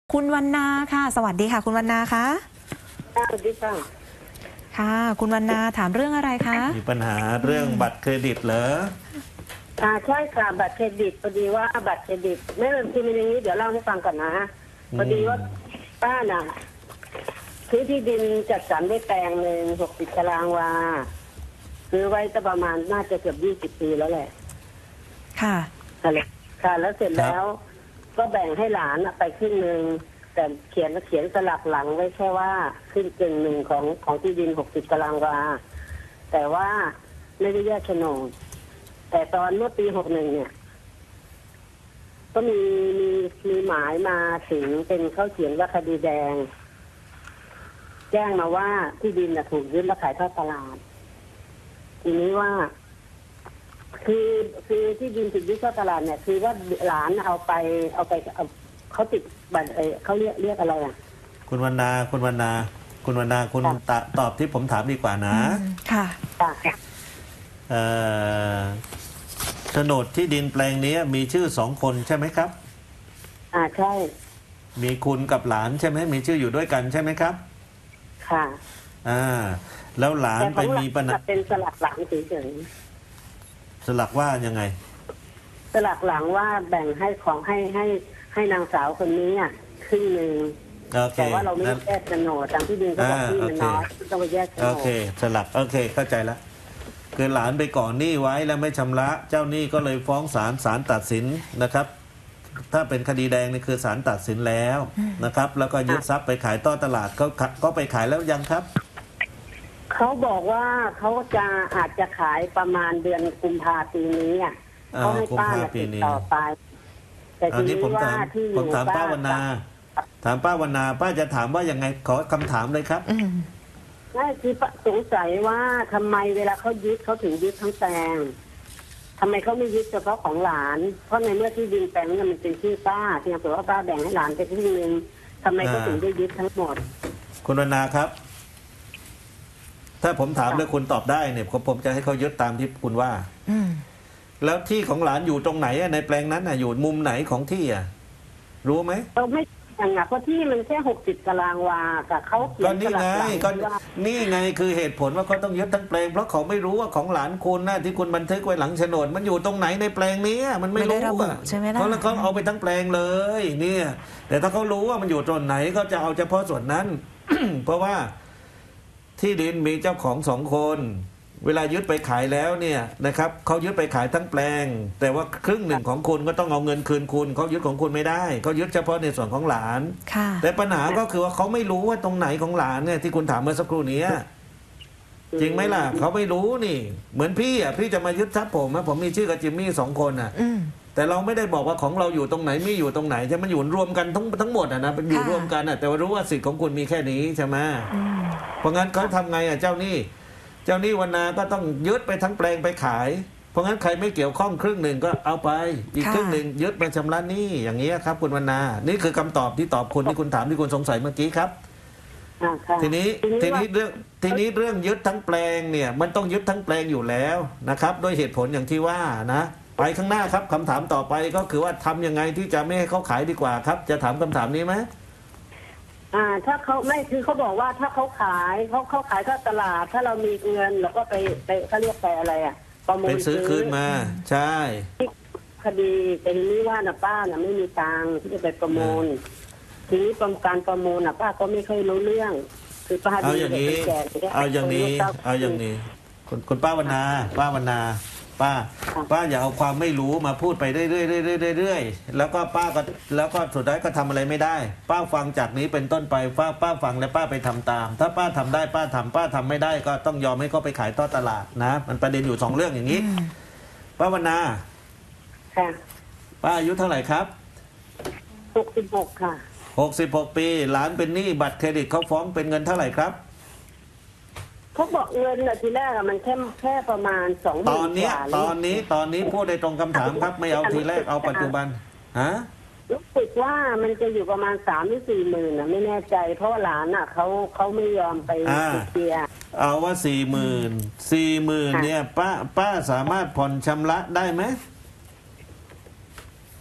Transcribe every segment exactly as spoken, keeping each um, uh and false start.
คุณวรรณาค่ะสวัสดีค่ะคุณวรรณาคะสวัสดีค่ะค่ะคุณวรรณาถามเรื่องอะไรคะมีปัญหาเรื่องบัตรเครดิตเหรออ่าใช่ค่ะบัตรเครดิตพอดีว่าบัตรเครดิตไม่เป็นที่มีอย่างนี้เดี๋ยวเล่าให้ฟังก่อนนะพอดีว่าป้าน่ะซื้อที่ดินจัดสรรได้แปลงหนึ่งหกสิบตารางวาซื้อไว้จะประมาณน่าจะเกือบยี่สิบปีแล้วแหละค่ะค่ะแล้วเสร็จแล้วก็แบ่งให้หลานไปครึ่งหนึ่งแต่เขียนเขียนสลักหลังไว้แค่ว่าขึ้นกึ่งหนึ่งของของที่ดินหกสิบตารางวาแต่ว่าไม่ได้แยกโฉนดแต่ตอนเมื่อปีหกหนึ่งเนี่ย ก็มีมีมีหมายมาถึงเป็นเขาเขียนว่าคดีแดงแจ้งมาว่าที่ดินถูกยึดและขายทอดตลาดทีนี้ว่าคือคือที่ดินถูกยึดทอดตลาดเนี่ยคือว่าหลานเอาไปเอาไปเอาเขาติดบัตรเขาเรียกเรียกอะไรอ่ะคุณวรรณาคุณวรรณาคุณวรรณาคุณตอบที่ผมถามดีกว่านะค่ะเอ่อโฉนดที่ดินแปลงนี้มีชื่อสองคนใช่ไหมครับอ่าใช่มีคุณกับหลานใช่ไหมมีชื่ออยู่ด้วยกันใช่ไหมครับค่ะอ่าแล้วหลานไปมีปัญหาเป็นสลักหลังเฉยๆสลักว่ายังไงสลักหลังว่าแบ่งให้ของให้ให้ให้นางสาวคนนี้อ่ะครึ่งหนึ่งแต่ว่าเราไม่แยกโฉนดตามที่ดินเขาบอกที่มันน้อยต้องไปแยกโฉนดโอเคสลักโอเคเข้าใจแล้วคือหลานไปก่อนหนี้ไว้แล้วไม่ชำระเจ้าหนี้ก็เลยฟ้องศาลศาลตัดสินนะครับถ้าเป็นคดีแดงนี่คือศาลตัดสินแล้วนะครับแล้วก็ยึดทรัพย์ไปขายต่อตลาดก็ก็ไปขายแล้วยังครับเขาบอกว่าเขาจะอาจจะขายประมาณเดือนกุมภาพันธ์ปีนี้อ่ะเขาให้ป้าติดต่อไปแต่ทีนี้ผมถามผมถามป้าวรรณาถามป้าวรรณาป้าจะถามว่ายังไงขอคำถามเลยครับนั่นคือสงสัยว่าทำไมเวลาเขายึดเขาถึงยึดทั้งแปลงทำไมเขาไม่ยึดเฉพาะของหลานเพราะในเมื่อที่ดินแปลงนั้นมันเป็นชื่อป้าที่เผื่อว่าป้าแบ่งให้หลานไปครึ่งนึงทำไมเขาถึงได้ยึดทั้งหมดคุณวรรณาครับถ้าผมถามแล้วคุณตอบได้เนี่ยผมจะให้เขายึดตามที่คุณว่าแล้วที่ของหลานอยู่ตรงไหนในแปลงนั้นอยู่มุมไหนของที่อ่ะรู้ไหมเราไม่อย่างเพราะที่มันแค่หกสิบตารางวากับเขาเขียนสลักหลังก็นี่ไงคือเหตุผลว่าเขาต้องยึดทั้งแปลงเพราะเขาไม่รู้ว่าของหลานคุณนะที่คุณบันทึกไว้หลังโฉนดมันอยู่ตรงไหนในแปลงนี้มันไม่รู้อ่ะเพราะแล้วเขาเอาไปทั้งแปลงเลยเนี่ยแต่ถ้าเขารู้ว่ามันอยู่ตรงไหนก็จะเอาเฉพาะส่วนนั้น เพราะว่าที่ดินมีเจ้าของสองคนเวลายึดไปขายแล้วเนี่ยนะครับเขายึดไปขายทั้งแปลงแต่ว่าครึ่งหนึ่งของคุณก็ต้องเอาเงินคืนคุณเขายึดของคุณไม่ได้เขายึดเฉพาะในส่วนของหลานแต่ปัญหาก็คือว่าเขาไม่รู้ว่าตรงไหนของหลานเนี่ยที่คุณถามเมื่อสักครู่นี้จริงไหมล่ะเขาไม่รู้นี่เหมือนพี่อ่ะพี่จะมายึดทรัพย์ผมนะผมมีชื่อกับจิมมี่สองคนอ่ะแต่เราไม่ได้บอกว่าของเราอยู่ตรงไหนไม่อยู่ตรงไหนใช่มันอยู่รวมกันทั้งทั้งหมดอ่ะนะเป็นอยู่รวมกันอ่ะแต่ว่ารู้ว่าสิทธิ์ของคุณมีแค่นี้ใช่ไหมเพราะงั้นเขาทำไงอ่ะเจ้าหนี้เจ้าหนี้วรรณาก็ต้องยึดไปทั้งแปลงไปขายเพราะงั้นใครไม่เกี่ยวข้องครึ่งหนึ่งก็เอาไปอีกครึ่งหนึ่งยึดไปชำระหนี้อย่างนี้ครับคุณวรรณานี่คือคำตอบที่ตอบคุณที่คุณถามที่คุณสงสัยเมื่อกี้ครับทีนี้ทีนี้เรื่องทีนี้เรื่องยึดทั้งแปลงเนี่ยมันต้องยึดทั้งแปลงอยู่แล้วนะครับด้วยเหตุผลอย่างที่ว่านะไปข้างหน้าครับคำถามต่อไปก็คือว่าทำยังไงที่จะไม่ให้เขาขายดีกว่าครับจะถามคำถามนี้ไหมอ่าถ้าเขาไม่คือเขาบอกว่าถ้าเขาขายเขาเขาขายก็ตลาดถ้าเรามีเงินเราก็ไปไปเขาเรียกไปอะไรอ่ะประมูลซื้อคืนมาใช่คดีแต่ทีนี้ว่าน่ะป้าน่ะไม่มีตังค์ที่จะไปประมูลทีนี้กรมการประมูลน่ะป้าก็ไม่เคยรู้เรื่องคือป้าเอาอย่างนี้เอาอย่างนี้เอาอย่างนี้คุณคุณป้าวรรณาป้าวรรณาป้าป้าอย่าเอาความไม่รู้มาพูดไปเรื่อยๆเรื่อยๆเรื่อยๆแล้วก็ป้าก็แล้วก็สุดท้ายก็ทำอะไรไม่ได้ป้าฟังจากนี้เป็นต้นไปป้าป้าฟังและป้าไปทำตามถ้าป้าทำได้ป้าทำป้าทำไม่ได้ก็ต้องยอมให้เขาไปขายต่อตลาดนะมันประเด็นอยู่สองเรื่องอย่างนี้ป้าวรรณาค่ะป้าอายุเท่าไหร่ครับหกสิบหกค่ะหกสิบหกปีหลานเป็นหนี้บัตรเครดิตเขาฟ้องเป็นเงินเท่าไหร่ครับเขาบอกเงินอะทีแรกอะมันแค่แค่ประมาณสองหมื่นตอนนี้ตอนนี้ตอนนี้พูดได้ตรงคำถามครับไม่เอาทีแรกเอาปัจจุบันฮะรู้สึกว่ามันจะอยู่ประมาณสามหรือสี่หมื่นอะไม่แน่ใจเพราะหลานอะเขาเขาไม่ยอมไปเคลียร์เอาว่าสี่หมื่นสี่หมื่นเนี่ยป้าป้าสามารถผ่อนชำระได้ไหม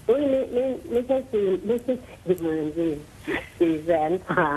อุ้ยนี่นี่ไม่ใช่สี่ไม่ใช่สี่หมื่นสี่สี่แสนกว่า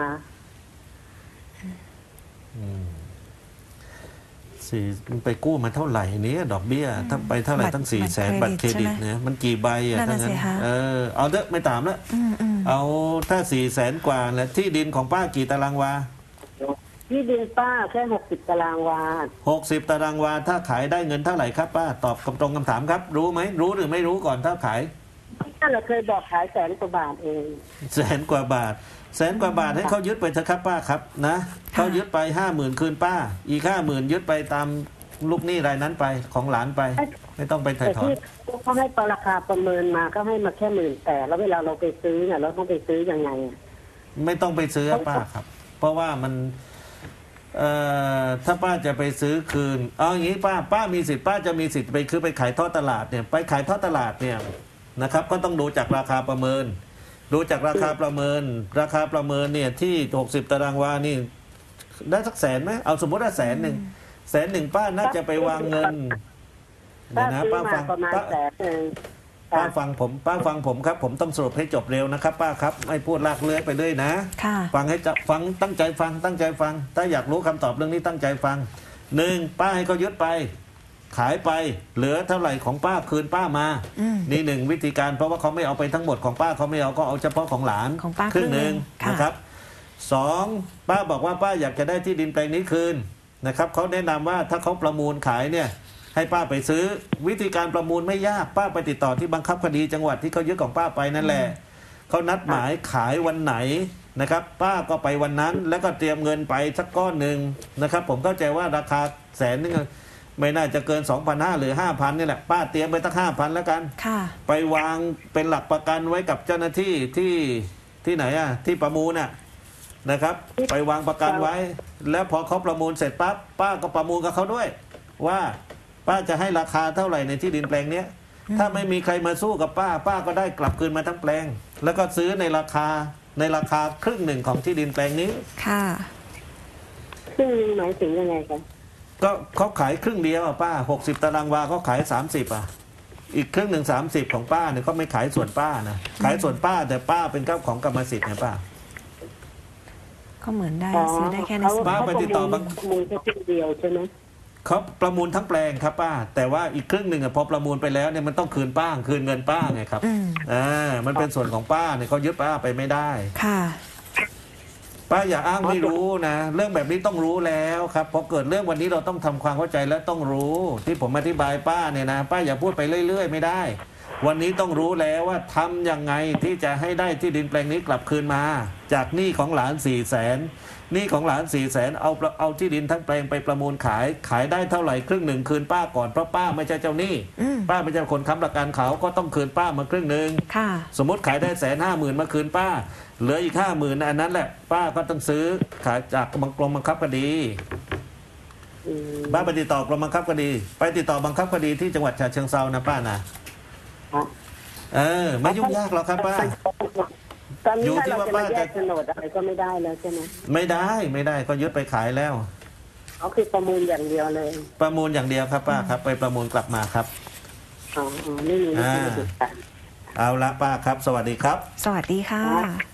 สี่ไปกู้มาเท่าไหร่เนี้ดอกเบี้ยถ้าไปเท่าไหร่บัตรตั้งสี่แสนบับัตตรรเคเครรดิดิตตใช่ไหมเนี่ยมันกี่ใบอ่ะนั่นทั้งน่ะนั้สินคะเออเอาเด้อไม่ตามแล้วอืมอืมเอาถ้าสี่แสนกว่าแล้วที่ดินของป้ากี่ตารางวาที่ดินป้าแค่หกสิบตารางวาหกสิบตารางวาถ้าขายได้เงินเท่าไหร่ครับป้าตอบคำตรงคำถามครับ รู้ไหมรู้หรือไม่รู้ก่อนถ้าขายถ้าเราเคยบอกขายแสนกว่าบาทเองแสนกว่าบาท แสนกว่าบาทให้เขายึดไปเถอะครับป้าครับนะเขายึดไปห้าหมื่นคืนป้า อีกห้าหมื่นยึดไปตามลูกหนี้รายนั้นไปของหลานไป ไม่ต้องไปถ่ายแต่ถอนที่เขาให้ราคาประเมินมาก็ให้มาแค่หมื่นแต่แล้วเวลาเราไปซื้อเนี่ยเราต้องไปซื้อยังไงอะไม่ต้องไปซื้อป้าครับ เพราะว่ามันเอ่อถ้าป้าจะไปซื้อคืนเอาอย่างนี้ป้าป้ามีสิทธิ์ป้าจะมีสิทธิ์ไปคือไปขายทอดตลาดเนี่ยไปขายทอดตลาดเนี่ยนะครับ ก็ต้องดูจากราคาประเมิน ดูจากราคาประเมิน ราคาประเมินเนี่ยที่หกสิบตารางวานี่ได้สักแสนไหมเอาสมมติว่าแสนหนึ่งแสนหนึ่งป้าน่าจะไปวางเงินเดี๋ป้ายวนะซื้อป้ามาฟังประมาณป้าแสนหนึ่งป้าฟังผมป้าฟังผมครับ ผมต้องสรุปให้จบเร็วนะครับ ป้าครับไม่พูดลากเลื้อยไปเลยนะค่ะฟังให้จะฟังตั้งใจฟังตั้งใจฟัง ถ้าอยากรู้คำตอบเรื่องนี้ตั้งใจฟังหนึ่งป้าให้เขายึดไป ขายไป เหลือเท่าไหร่ของป้าคืนป้ามาอืมนี่หนึ่งวิธีการเพราะว่าเขาไม่เอาไปทั้งหมดของป้าเขาไม่เอาก็เอาเฉพาะของหลานของป้าครึ่งหนึ่งครึ่งหนึ่งค่ะนะครับสองป้าบอกว่าป้าอยากจะได้ที่ดินแปลงนี้คืนนะครับเขาแนะนำว่าถ้าเขาประมูลขายเนี่ย ให้ป้าไปซื้อวิธีการประมูลไม่ยากป้าไปติดต่อที่บังคับคดีจังหวัดที่เขายึดของป้าไปนั่นแหละเขานัดหมายขายวันไหนนะครับ ป้าก็ไปวันนั้น แล้วก็เตรียมเงินไปสักก้อนหนึ่งนะครับ ผมเข้าใจว่าราคาแสนนึงไม่น่าจะเกิน สองพันห้าร้อย หรือ ห้าพัน นี่แหละป้าเตรียมไปตั้งห้าพันแล้วกันค่ะไปวางเป็นหลักประกันไว้กับเจ้าหน้าที่ที่ที่ไหนอะที่ประมูลน่ะนะครับ ไปวางประกันไว้ แล้วพอเขาประมูลเสร็จปั๊บป้าก็ประมูลกับเขาด้วย ว่าป้าจะให้ราคาเท่าไหร่ในที่ดินแปลงเนี้ยถ้าไม่มีใครมาสู้กับป้า ป้าก็ได้กลับคืนมาทั้งแปลง แล้วก็ซื้อในราคาในราคาครึ่งหนึ่งของที่ดินแปลงนี้ค่ะซึ่งหมายถึงยังไงกันก็เขาขายครึ่งเดียวอะป้าหกสิบตารางวาเขาขายสามสิบอ่ะอีกครึ่งหนึ่งสามสิบของป้าเนี่ยเขาไม่ขายส่วนป้านะขายส่วนป้าแต่ป้าเป็นเจ้าของกรรมสิทธิ์เนี่ยป้าก็เหมือนได้อ๋อซื้อได้แค่ในเขาส่วนป้าไปติดต่อบังประมูลแค่ทีเดียวใช่ไหมเขาประมูลทั้งแปลงครับป้า แต่ว่าอีกครึ่งหนึ่งอะพอประมูลไปแล้วเนี่ยมันต้องคืนป้าคืนเงินป้าไงครับอืมอ่ามันเป็นส่วนของป้าเนี่ยเขายึดป้าไปไม่ได้ค่ะป้าอย่าอ้างไม่รู้นะเรื่องแบบนี้ต้องรู้แล้วครับพอเกิดเรื่องวันนี้เราต้องทำความเข้าใจและต้องรู้ ที่ผมอธิบายป้าเนี่ยนะป้าอย่าพูดไปเรื่อยๆไม่ได้ วันนี้ต้องรู้แล้วว่าทำยังไงที่จะให้ได้ที่ดินแปลงนี้กลับคืนมา จากหนี้ของหลานสี่แสนหนี้ของหลานสี่แสนเอาเอาที่ดินทั้งแปลงไปประมูลขาย ขายได้เท่าไหร่ครึ่งหนึ่งคืนป้าก่อนเพราะป้าไม่ใช่เจ้าหนี้อืมป้าไม่ใช่คนค้ำประกันเขาก็ต้องคืนป้ามาครึ่งหนึ่งค่ะสมมติขายได้แสนห้าหมื่นมาคืนป้า เหลืออีกห้าหมื่นอันนั้นแหละ ป้าก็ต้องซื้อขายจากกรมบังคับคดีอืมป้าไปติดต่อกรมบังคับคดี ไปติดต่อบังคับคดีที่จังหวัดฉะเชิงเทรานะป้านะครับเออไม่ยุ่งยากหรอกครับป้าตอนนี้อยู่ถ้าที่เราว่าจะมาป้าแยจะกโฉนดอะไรก็ไม่ได้แล้วใช่ไหมไม่ได้ไม่ได้ก็ยึดไปขายแล้วเขาคือประมูลอย่างเดียวเลยประมูลอย่างเดียวครับป้าครับ ไปประมูลกลับมาครับอ๋ออ๋อไม่มีวิธีอ่าติดต่อเอาละป้าครับ สวัสดีครับสวัสดีค่ะ